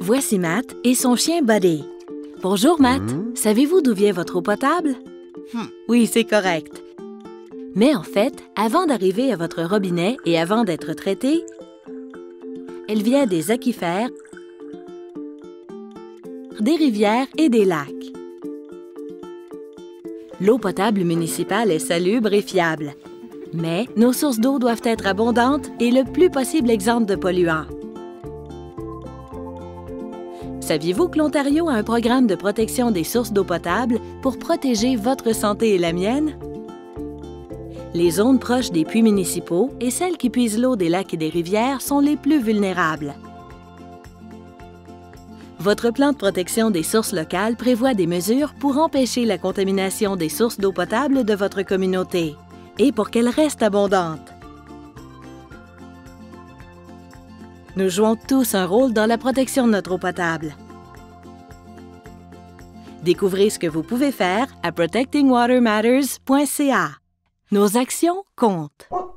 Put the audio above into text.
Voici Matt et son chien Buddy. Bonjour Matt, savez-vous d'où vient votre eau potable? Oui, c'est correct. Mais en fait, avant d'arriver à votre robinet et avant d'être traitée, elle vient des aquifères, des rivières et des lacs. L'eau potable municipale est salubre et fiable. Mais nos sources d'eau doivent être abondantes et le plus possible exemptes de polluants. Saviez-vous que l'Ontario a un programme de protection des sources d'eau potable pour protéger votre santé et la mienne? Les zones proches des puits municipaux et celles qui puisent l'eau des lacs et des rivières sont les plus vulnérables. Votre plan de protection des sources locales prévoit des mesures pour empêcher la contamination des sources d'eau potable de votre communauté et pour qu'elles restent abondantes. Nous jouons tous un rôle dans la protection de notre eau potable. Découvrez ce que vous pouvez faire à protectingwatermatters.ca. Nos actions comptent.